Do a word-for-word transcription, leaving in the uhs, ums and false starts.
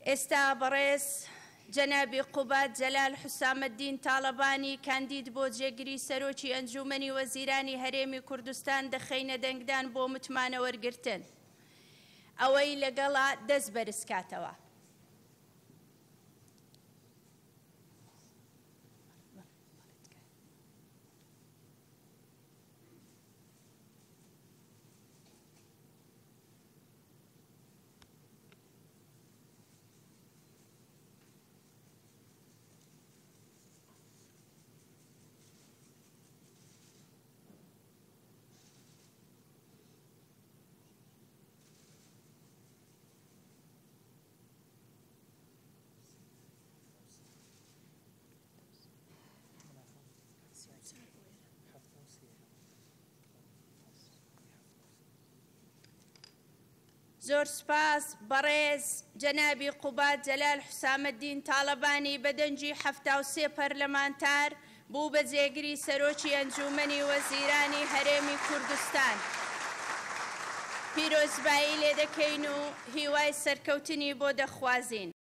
ئێستا بەڕێز جەنابی قوبات جەلال حوسامەددین تاڵەبانی کاندید بۆ جێگیری سەرۆکی ئەنجومەنی وەزیرانی هەرێمی کوردستان دەخەینە دەنگدان بۆ متمانە وەرگرتن. ئەوەی لەگەڵا دەست بەرزکاتەوە. زۆر سپاس بەڕێز جەنابی قوبات جەلال حوسامەددین تاڵەبانی بەدەنجی هەفتا و سێ پەرلەمانتار بوو بە جێگیری سەرۆکی ئەنجومەنی وەزیرانی هەرێمی کوردستان. پیرۆزبایی لێ دەکەین و هیوای سەرکەوتنی بۆ دەخوازین.